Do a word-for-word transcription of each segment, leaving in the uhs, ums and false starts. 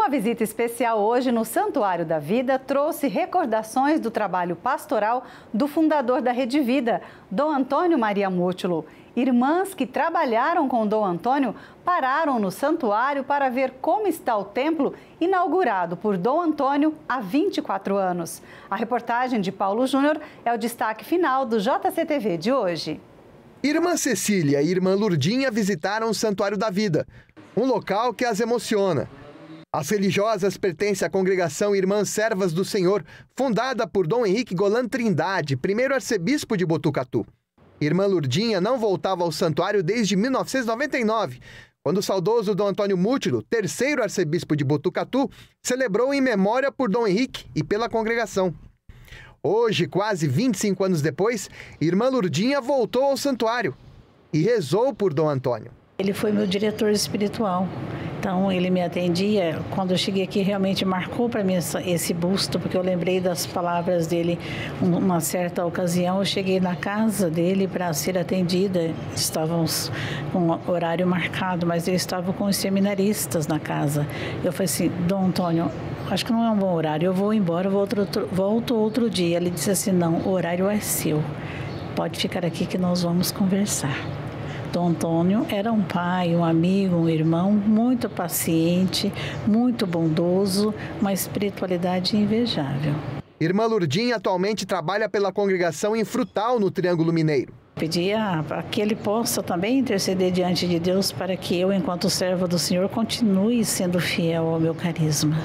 Uma visita especial hoje no Santuário da Vida trouxe recordações do trabalho pastoral do fundador da Rede Vida, Dom Antônio Maria Mútulo. Irmãs que trabalharam com Dom Antônio pararam no santuário para ver como está o templo inaugurado por Dom Antônio há vinte e quatro anos. A reportagem de Paulo Júnior é o destaque final do J C T V de hoje. Irmã Cecília e Irmã Lurdinha visitaram o Santuário da Vida, um local que as emociona. As religiosas pertencem à congregação Irmãs Servas do Senhor, fundada por Dom Henrique Golan Trindade, primeiro arcebispo de Botucatu. Irmã Lurdinha não voltava ao santuário desde mil novecentos e noventa e nove, quando o saudoso Dom Antônio Mútulo, terceiro arcebispo de Botucatu, celebrou em memória por Dom Henrique e pela congregação. Hoje, quase vinte e cinco anos depois, Irmã Lurdinha voltou ao santuário e rezou por Dom Antônio. Ele foi meu diretor espiritual, então ele me atendia. Quando eu cheguei aqui, realmente marcou para mim esse busto, porque eu lembrei das palavras dele. Uma certa ocasião, eu cheguei na casa dele para ser atendida. Estávamos com o horário marcado, mas ele estava com os seminaristas na casa. Eu falei assim: Dom Antônio, acho que não é um bom horário, eu vou embora, eu vou outro, outro, volto outro dia. Ele disse assim: não, o horário é seu, pode ficar aqui que nós vamos conversar. Dom Antônio era um pai, um amigo, um irmão muito paciente, muito bondoso, uma espiritualidade invejável. Irmã Lurdinha atualmente trabalha pela congregação em Frutal, no Triângulo Mineiro. Pedia para que ele possa também interceder diante de Deus para que eu, enquanto serva do Senhor, continue sendo fiel ao meu carisma.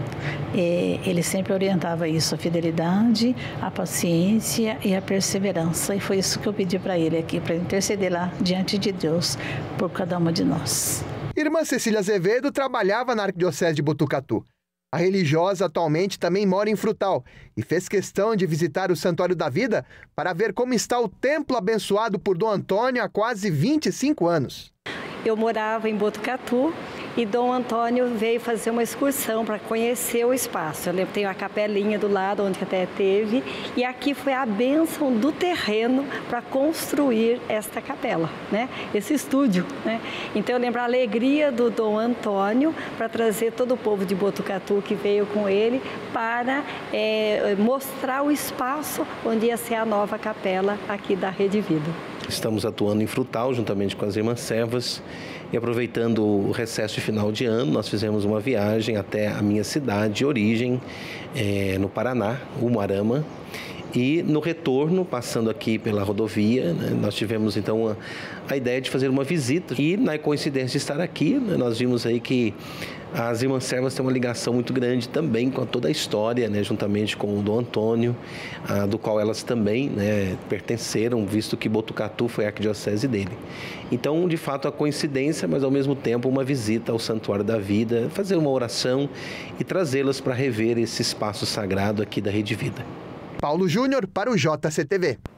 Ele sempre orientava isso, a fidelidade, a paciência e a perseverança. E foi isso que eu pedi para ele aqui, para interceder lá diante de Deus por cada uma de nós. Irmã Cecília Azevedo trabalhava na Arquidiocese de Botucatu. A religiosa atualmente também mora em Frutal e fez questão de visitar o Santuário da Vida para ver como está o templo abençoado por Dom Antônio há quase vinte e cinco anos. Eu morava em Botucatu e Dom Antônio veio fazer uma excursão para conhecer o espaço. Eu lembro, tem uma capelinha do lado onde até teve, e aqui foi a bênção do terreno para construir esta capela, né? Esse estúdio, né? Então eu lembro a alegria do Dom Antônio para trazer todo o povo de Botucatu que veio com ele para é, mostrar o espaço onde ia ser a nova capela aqui da Rede Vida. Estamos atuando em Frutal, juntamente com as Irmãs Servas, e aproveitando o recesso de final de ano, nós fizemos uma viagem até a minha cidade de origem, é, no Paraná, Umuarama. E no retorno, passando aqui pela rodovia, né, nós tivemos então a, a ideia de fazer uma visita. E na coincidência de estar aqui, né, nós vimos aí que as Irmãs Servas têm uma ligação muito grande também com toda a história, né, juntamente com o Dom Antônio, a, do qual elas também, né, pertenceram, visto que Botucatu foi a arquidiocese dele. Então, de fato, a coincidência, mas ao mesmo tempo uma visita ao Santuário da Vida, fazer uma oração e trazê-las para rever esse espaço sagrado aqui da Rede Vida. Paulo Júnior para o J C T V.